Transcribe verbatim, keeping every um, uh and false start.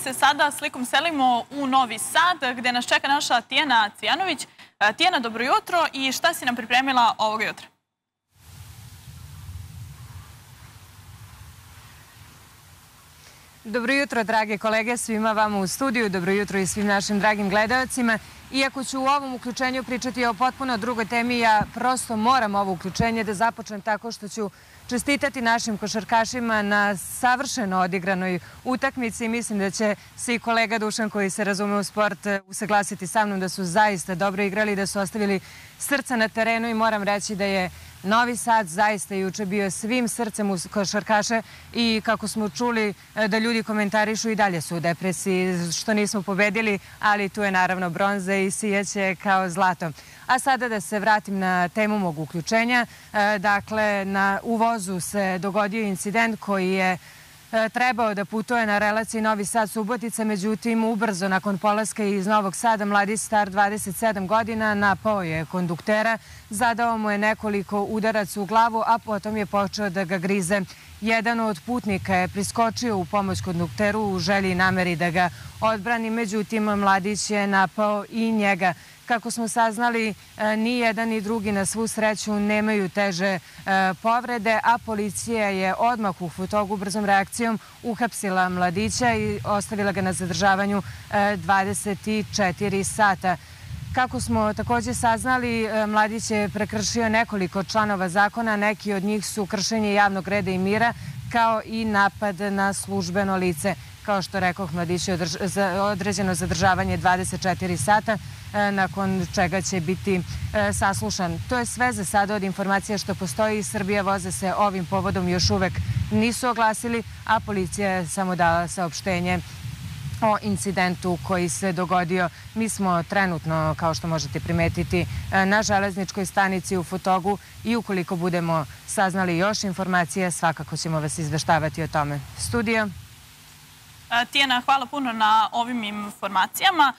se sada slikom selimo u Novi Sad, gde nas čeka naša Tijana Cvijanović. Tijana, dobro jutro i šta si nam pripremila ovog jutra? Dobro jutro, drage kolege, svima vama u studiju. Dobro jutro i svim našim dragim gledalcima. Iako ću u ovom uključenju pričati o potpuno drugoj temi, ja prosto moram ovo uključenje da započnem tako što ću čestitati našim košarkašima na savršeno odigranoj utakmici. Mislim da će se i kolega Dušan, koji se razume u sport, usaglasiti sa mnom da su zaista dobro igrali, da su ostavili srca na terenu i moram reći da je Novi Sad zaista juče bio svim srcem uz košarkaše i kako smo čuli da ljudi komentarišu i dalje su u depresiji što nismo pobedili, ali tu je naravno bronza i sijaće kao zlato. A sada da se vratim na temu mog uključenja. Dakle, na uvozu se dogodio incident koji je trebao da putuje na relaciji Novi Sad-Subotica, međutim, ubrzo nakon polaska iz Novog Sada mladi star dvadeset sedam godina napao je konduktera, zadao mu je nekoliko udaraca u glavu, a potom je počeo da ga grize. Jedan od putnika je priskočio u pomoć kondukteru u želji i nameri da ga odbrani, međutim, mladić je napao i njega. Kako smo saznali, ni jedan ni drugi na svu sreću nemaju teže povrede, a policija je odmah u Futogu brzom reakcijom uhapsila mladića i ostavila ga na zadržavanju dvadeset četiri sata. Kako smo također saznali, mladić je prekršio nekoliko članova zakona, neki od njih su kršenje javnog reda i mira, kao i napad na službeno lice. Kao što rekoh, mladić je određeno zadržavanje dvadeset četiri sata, nakon čega će biti saslušan. To je sve za sada od informacija što postoji. Srbija voze se ovim povodom još uvek nisu oglasili, a policija je samo dala saopštenje o incidentu koji se dogodio. Mi smo trenutno, kao što možete primetiti, na železničkoj stanici u Futogu i ukoliko budemo saznali još informacije, svakako ćemo vas izveštavati o tome. Studio. Tijana, hvala puno na ovim informacijama.